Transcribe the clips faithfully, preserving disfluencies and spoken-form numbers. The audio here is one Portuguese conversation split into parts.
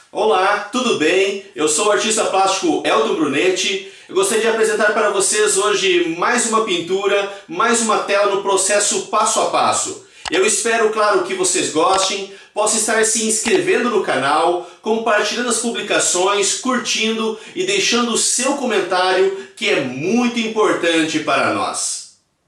Olá, tudo bem? Eu sou o artista plástico Elton Brunetti. Eu gostaria de apresentar para vocês hoje mais uma pintura, mais uma tela no processo passo a passo. Eu espero, claro, que vocês gostem, possam estar se inscrevendo no canal, compartilhando as publicações, curtindo e deixando o seu comentário, que é muito importante para nós.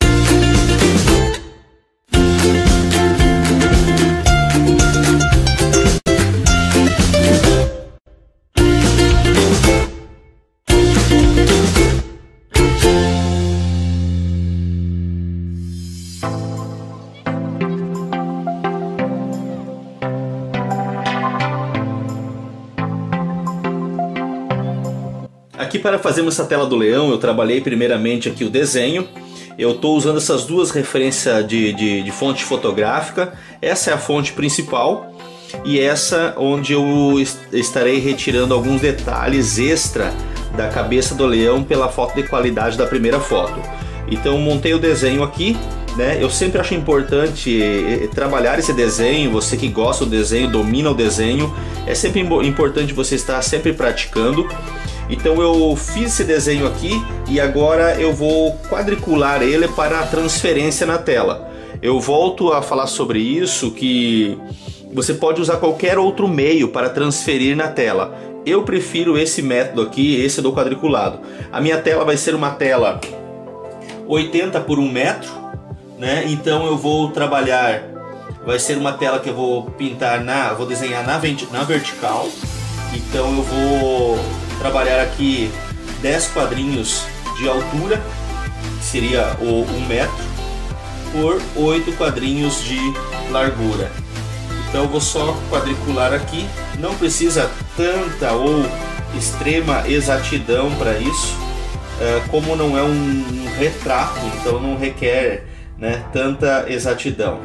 Aqui, para fazermos essa tela do leão, eu trabalhei primeiramente aqui o desenho. Eu estou usando essas duas referências de, de, de fonte fotográfica. Essa é a fonte principal e essa onde eu estarei retirando alguns detalhes extra da cabeça do leão pela foto de qualidade da primeira foto. Então montei o desenho aqui, né? Eu sempre acho importante trabalhar esse desenho. Você que gosta do desenho, domina o desenho, é sempre importante você estar sempre praticando. Então eu fiz esse desenho aqui e agora eu vou quadricular ele para a transferência na tela. Eu volto a falar sobre isso, que você pode usar qualquer outro meio para transferir na tela. Eu prefiro esse método aqui, esse do quadriculado. A minha tela vai ser uma tela oitenta por um metro, né? Então eu vou trabalhar, vai ser uma tela que eu vou pintar, na, vou desenhar na, na vertical. Então eu vou trabalhar aqui dez quadrinhos de altura, que seria o um metro, por oito quadrinhos de largura. Então eu vou só quadricular aqui, não precisa tanta ou extrema exatidão para isso, como não é um retrato, então não requer, né, tanta exatidão.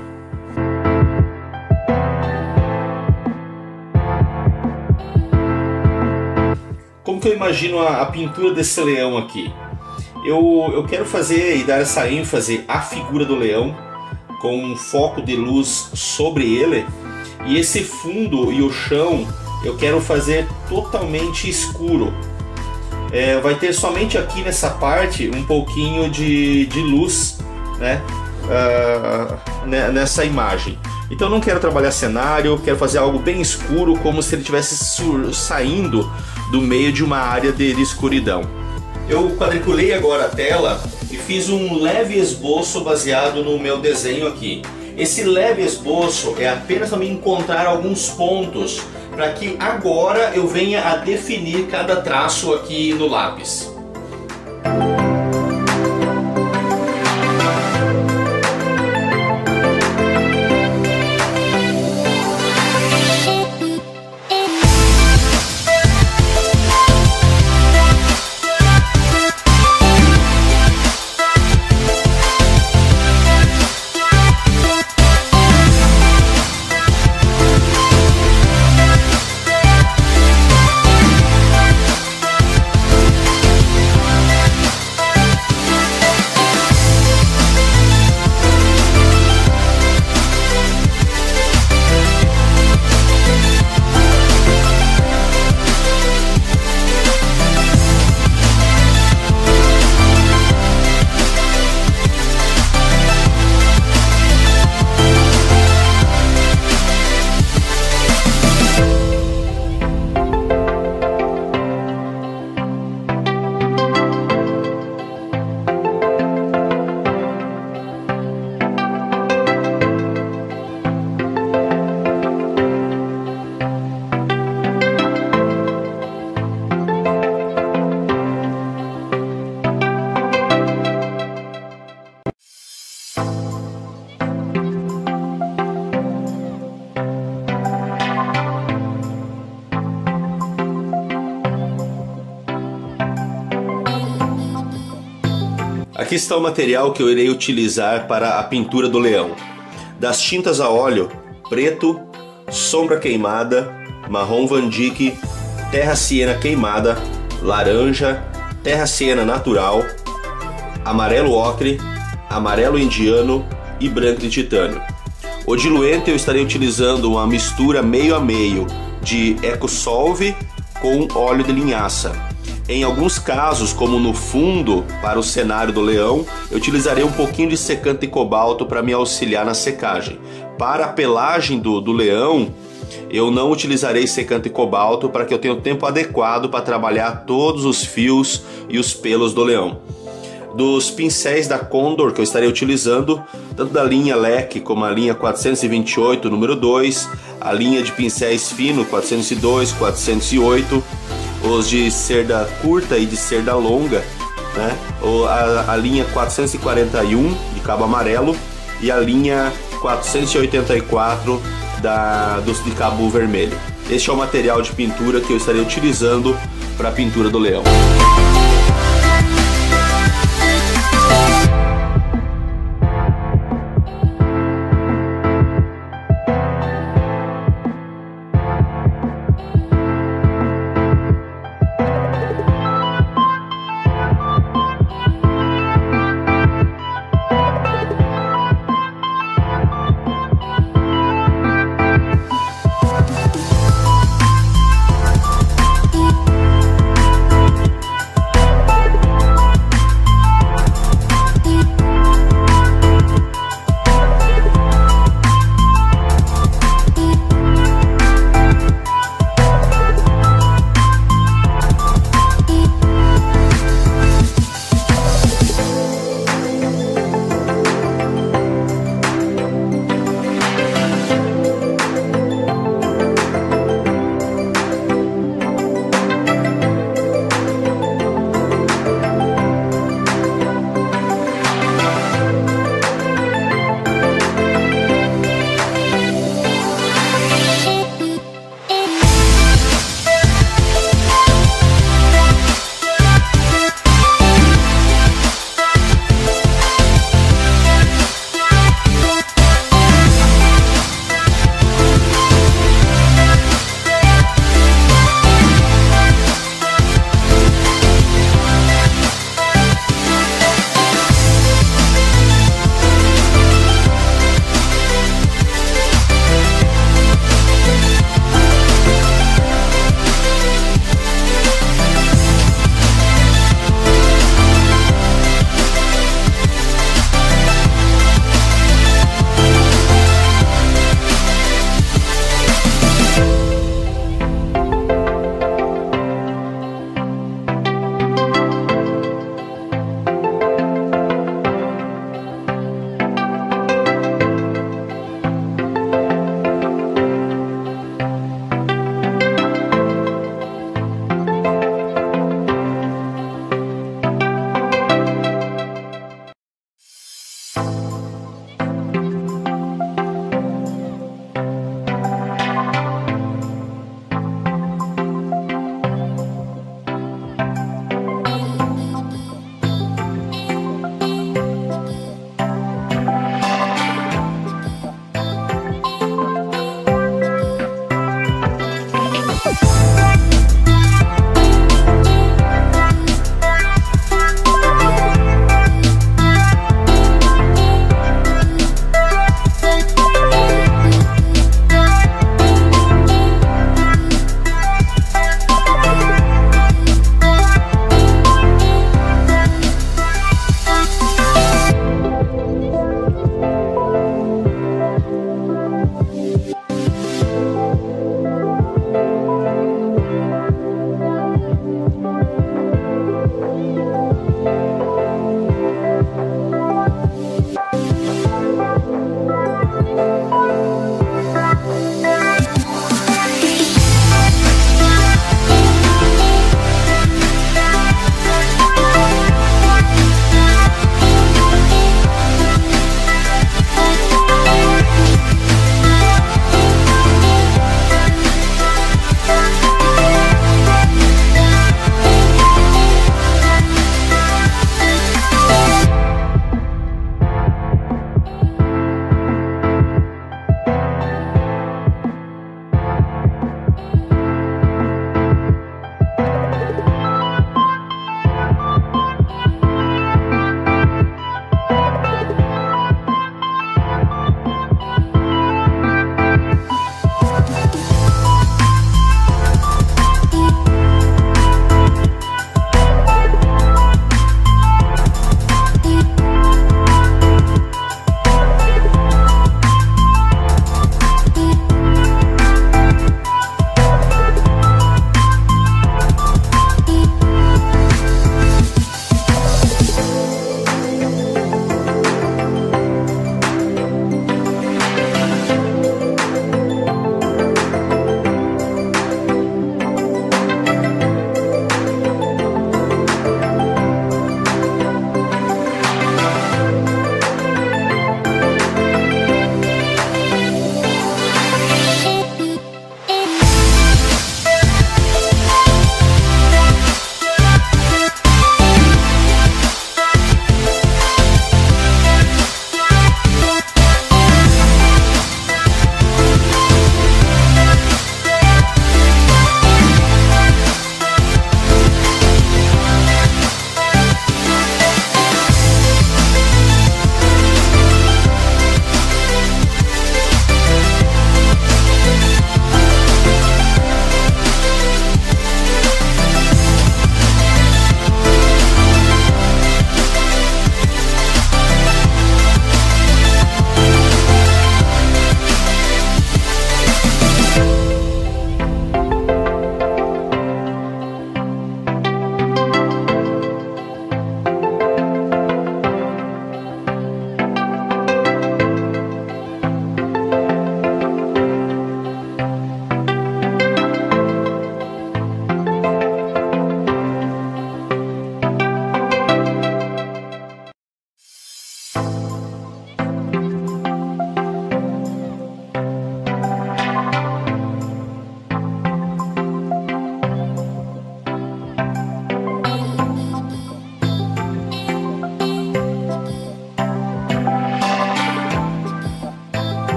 Como que eu imagino a, a pintura desse leão aqui? Eu, eu quero fazer e dar essa ênfase à figura do leão, com um foco de luz sobre ele, e esse fundo e o chão eu quero fazer totalmente escuro. É, vai ter somente aqui nessa parte um pouquinho de, de luz, né, uh, nessa imagem. Então não quero trabalhar cenário, quero fazer algo bem escuro, como se ele estivesse saindo do meio de uma área de, de escuridão. Eu quadriculei agora a tela e fiz um leve esboço baseado no meu desenho aqui. Esse leve esboço é apenas para me encontrar alguns pontos, para que agora eu venha a definir cada traço aqui no lápis. Aqui está o material que eu irei utilizar para a pintura do leão. Das tintas a óleo, preto, sombra queimada, marrom Van Dyck, terra siena queimada, laranja, terra siena natural, amarelo ocre, amarelo indiano e branco de titânio. O diluente eu estarei utilizando uma mistura meio a meio de EcoSolve com óleo de linhaça. Em alguns casos, como no fundo, para o cenário do leão, eu utilizarei um pouquinho de secante de cobalto para me auxiliar na secagem. Para a pelagem do, do leão, eu não utilizarei secante de cobalto para que eu tenha o tempo adequado para trabalhar todos os fios e os pelos do leão. Dos pincéis da Condor que eu estarei utilizando, tanto da linha Leque como a linha quatrocentos e vinte e oito número dois, a linha de pincéis fino quatrocentos e dois, quatrocentos e oito, os de cerda curta e de cerda longa, né? a, a linha quatrocentos e quarenta e um de cabo amarelo e a linha quatrocentos e oitenta e quatro da, dos de cabo vermelho. Este é o material de pintura que eu estarei utilizando para a pintura do leão.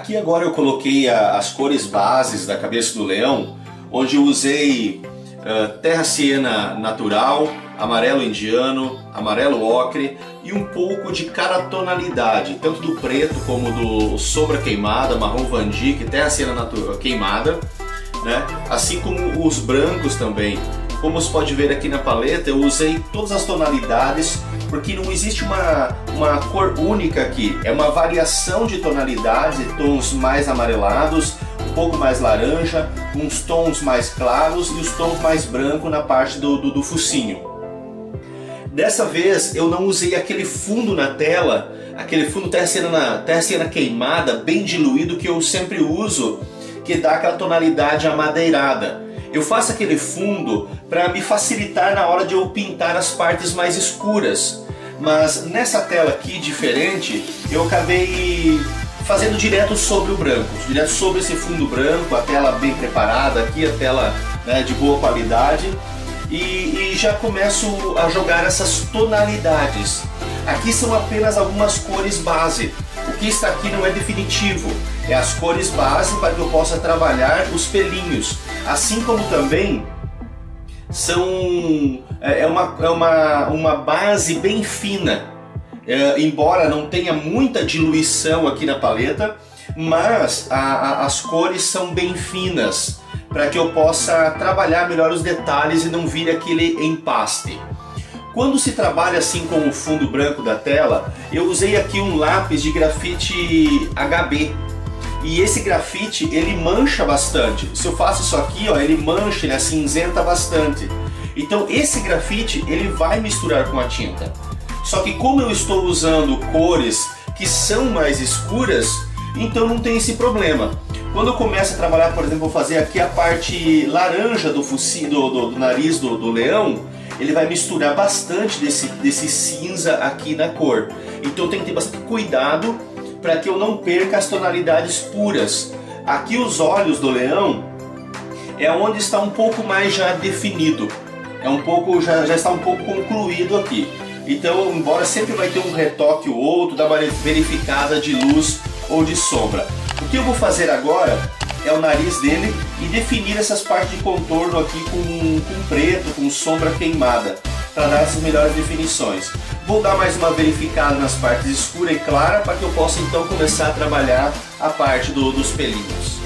Aqui agora eu coloquei a, as cores bases da cabeça do leão, onde eu usei uh, terra siena natural, amarelo indiano, amarelo ocre e um pouco de cada tonalidade, tanto do preto como do sombra queimada, marrom van Dyck, terra siena natural, queimada, né? Assim como os brancos também. Como você pode ver aqui na paleta, eu usei todas as tonalidades, porque não existe uma, uma cor única aqui, é uma variação de tonalidades, de tons mais amarelados, um pouco mais laranja, uns tons mais claros e os tons mais brancos na parte do, do, do focinho. Dessa vez eu não usei aquele fundo na tela, aquele fundo terra siena, terra siena queimada, bem diluído, que eu sempre uso, que dá aquela tonalidade amadeirada. Eu faço aquele fundo para me facilitar na hora de eu pintar as partes mais escuras. Mas nessa tela aqui, diferente, eu acabei fazendo direto sobre o branco, direto sobre esse fundo branco, a tela bem preparada aqui, a tela, né, de boa qualidade. E, e já começo a jogar essas tonalidades. Aqui são apenas algumas cores base. O que está aqui não é definitivo. É as cores base para que eu possa trabalhar os pelinhos. Assim como também são, é uma, é uma, uma base bem fina. É, embora não tenha muita diluição aqui na paleta, mas a, a, as cores são bem finas, para que eu possa trabalhar melhor os detalhes e não vir aquele empaste. Quando se trabalha assim com o fundo branco da tela, eu usei aqui um lápis de grafite H B. E esse grafite, ele mancha bastante. Se eu faço isso aqui, ó, ele mancha, ele acinzenta bastante. Então esse grafite, ele vai misturar com a tinta. Só que como eu estou usando cores que são mais escuras, então não tem esse problema. Quando eu começo a trabalhar, por exemplo, vou fazer aqui a parte laranja do, focinho, do, do, do nariz do, do leão, ele vai misturar bastante desse, desse cinza aqui na cor. Então tem que ter bastante cuidado para que eu não perca as tonalidades puras. Aqui os olhos do leão é onde está um pouco mais já definido, é um pouco, já, já está um pouco concluído aqui. Então, embora sempre vai ter um retoque ou outro, dá uma verificada de luz ou de sombra. O que eu vou fazer agora é o nariz dele e definir essas partes de contorno aqui com, com preto, com sombra queimada, para dar essas melhores definições. Vou dar mais uma verificada nas partes escura e clara para que eu possa então começar a trabalhar a parte do, dos pelinhos.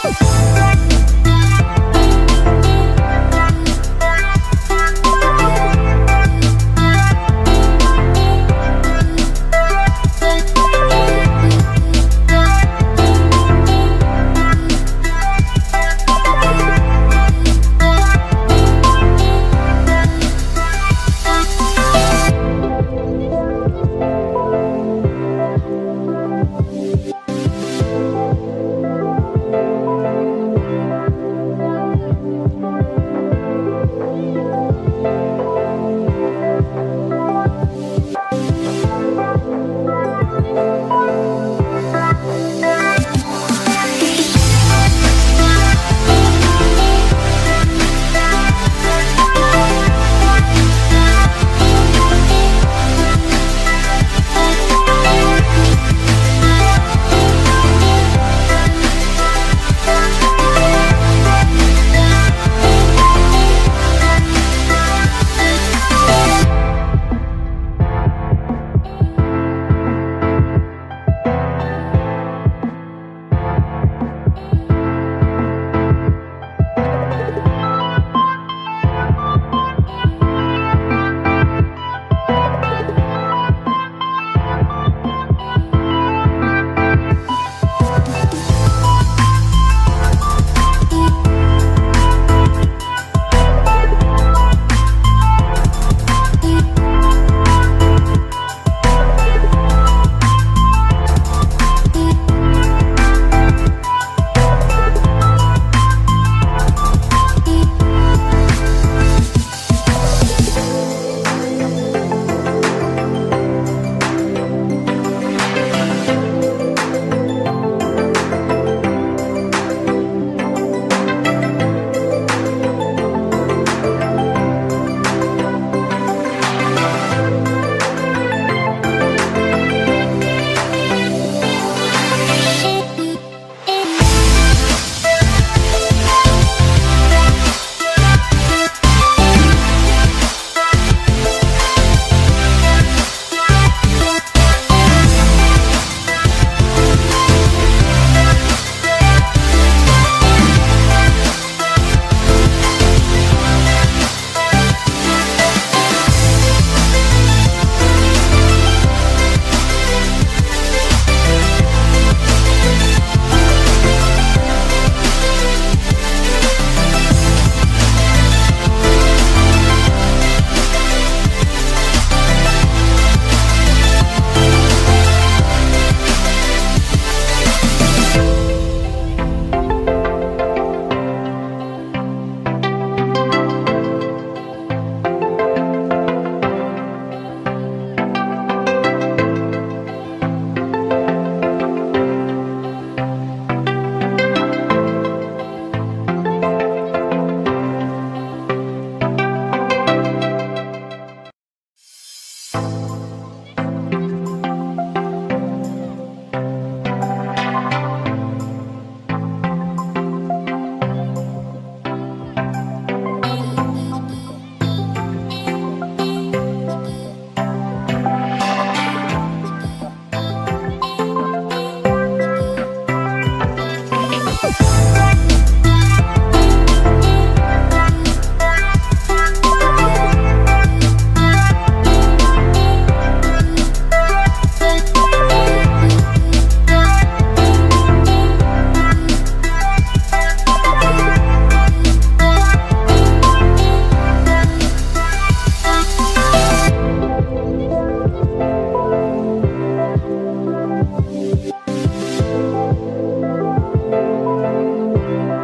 Música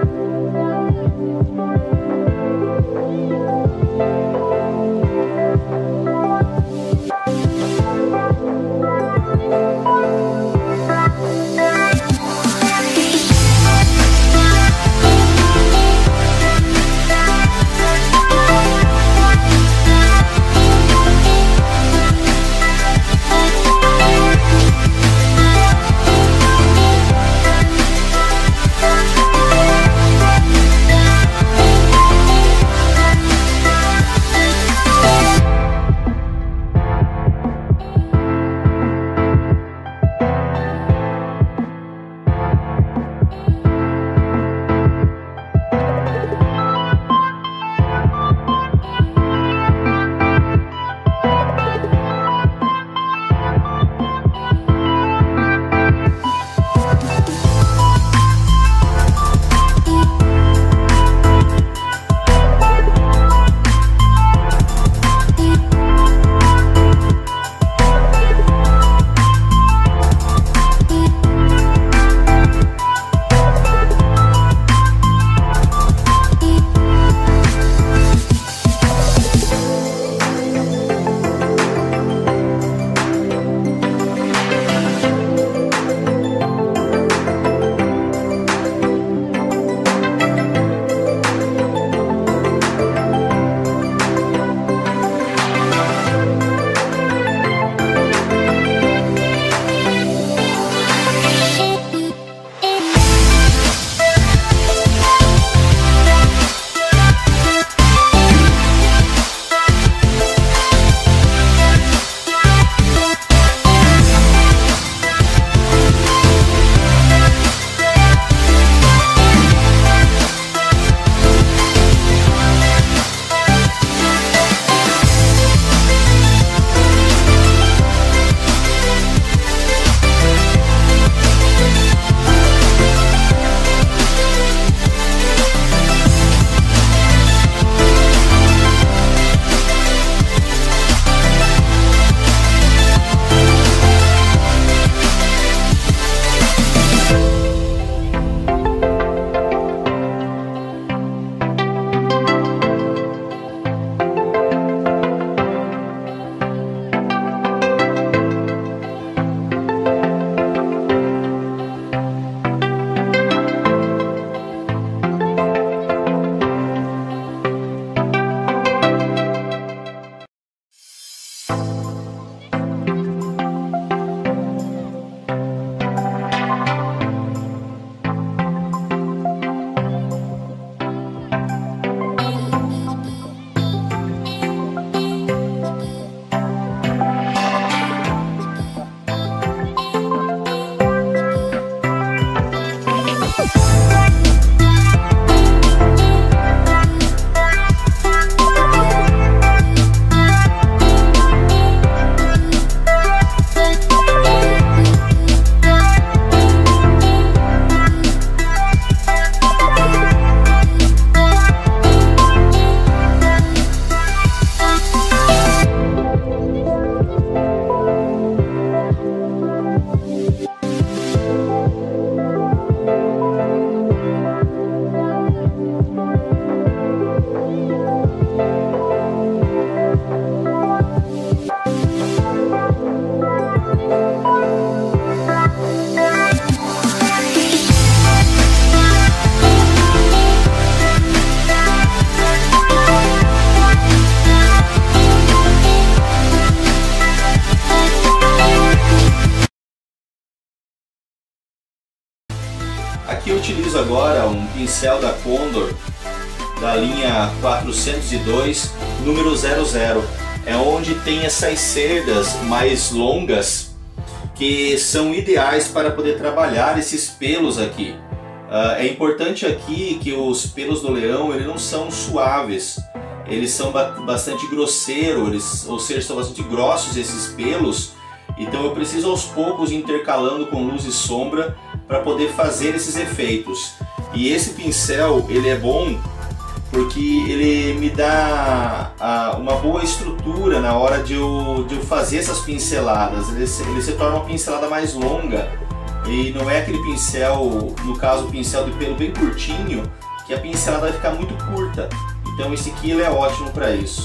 pincel da Condor, da linha quatrocentos e dois, número zero zero. É onde tem essas cerdas mais longas que são ideais para poder trabalhar esses pelos aqui. Uh, é importante aqui que os pelos do leão eles não são suaves, eles são ba bastante grosseiros, eles, ou seja, são bastante grossos esses pelos. Então eu preciso aos poucos ir intercalando com luz e sombra para poder fazer esses efeitos. E esse pincel ele é bom porque ele me dá uh, uma boa estrutura na hora de eu, de eu fazer essas pinceladas. Ele se, ele se torna uma pincelada mais longa e não é aquele pincel, no caso o pincel de pelo bem curtinho, que a pincelada vai ficar muito curta. Então esse aqui ele é ótimo para isso.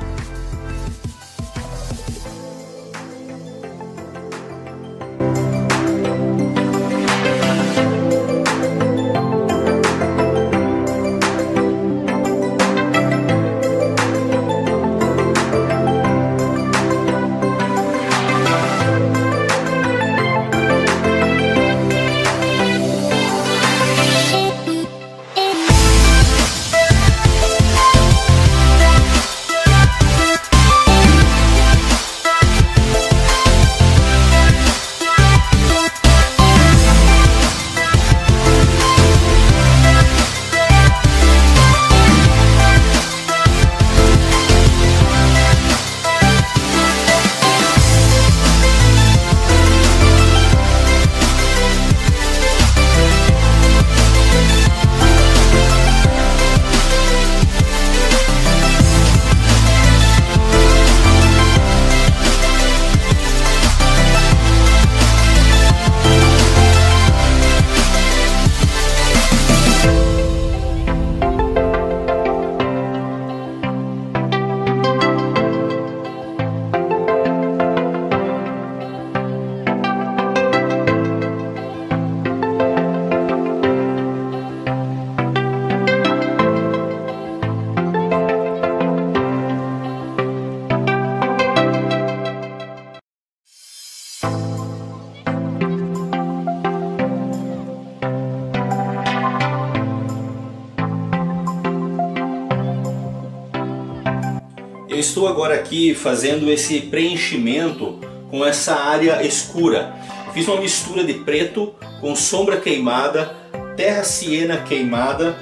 Eu estou agora aqui fazendo esse preenchimento com essa área escura. Fiz uma mistura de preto com sombra queimada, terra siena queimada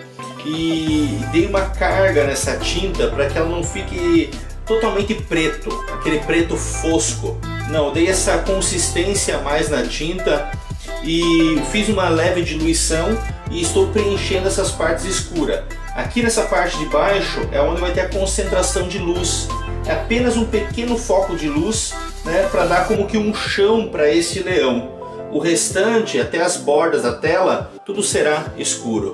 e dei uma carga nessa tinta para que ela não fique totalmente preto, aquele preto fosco. Não, eu dei essa consistência a mais na tinta e fiz uma leve diluição e estou preenchendo essas partes escuras. Aqui nessa parte de baixo é onde vai ter a concentração de luz. É apenas um pequeno foco de luz, né, para dar como que um chão para esse leão. O restante, até as bordas da tela, tudo será escuro.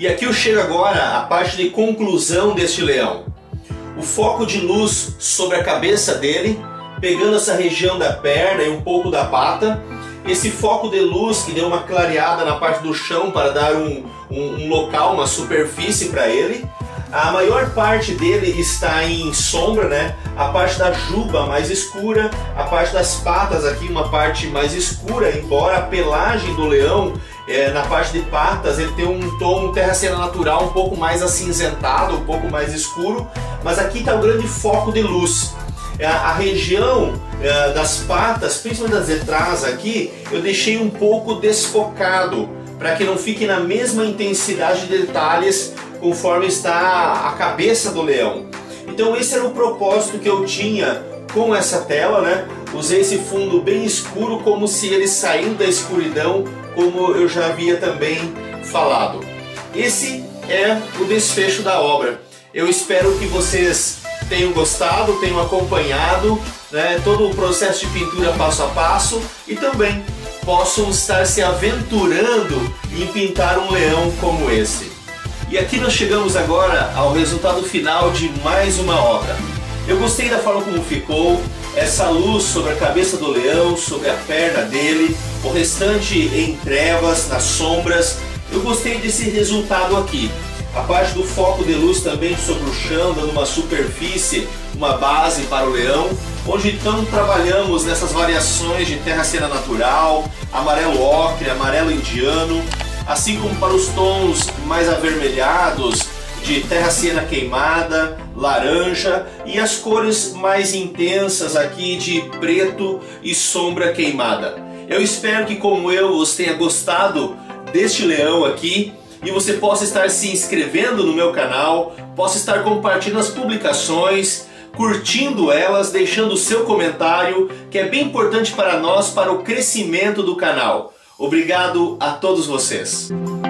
E aqui eu chego agora à parte de conclusão deste leão. O foco de luz sobre a cabeça dele, pegando essa região da perna e um pouco da pata. Esse foco de luz que deu uma clareada na parte do chão para dar um, um, um local, uma superfície para ele. A maior parte dele está em sombra, né? A parte da juba mais escura, a parte das patas aqui uma parte mais escura, embora a pelagem do leão, é, na parte de patas, ele tem um tom terra cena natural um pouco mais acinzentado, um pouco mais escuro, mas aqui está o grande foco de luz. A região uh, das patas, principalmente das detrás aqui, eu deixei um pouco desfocado, para que não fique na mesma intensidade de detalhes conforme está a cabeça do leão. Então esse era o propósito que eu tinha com essa tela, né? Usei esse fundo bem escuro, como se ele saindo da escuridão, como eu já havia também falado. Esse é o desfecho da obra. Eu espero que vocês tenham gostado, tenham acompanhado, né, todo o processo de pintura passo a passo e também possam estar se aventurando em pintar um leão como esse. E aqui nós chegamos agora ao resultado final de mais uma obra. Eu gostei da forma como ficou, essa luz sobre a cabeça do leão, sobre a perna dele, o restante em trevas, nas sombras. Eu gostei desse resultado aqui. A parte do foco de luz também sobre o chão, dando uma superfície, uma base para o leão, onde então trabalhamos nessas variações de terra cena natural, amarelo ocre, amarelo indiano, assim como para os tons mais avermelhados de terra cena queimada, laranja e as cores mais intensas aqui de preto e sombra queimada. Eu espero que, como eu, você tenha gostado deste leão aqui, e você possa estar se inscrevendo no meu canal, possa estar compartilhando as publicações, curtindo elas, deixando o seu comentário, que é bem importante para nós, para o crescimento do canal. Obrigado a todos vocês.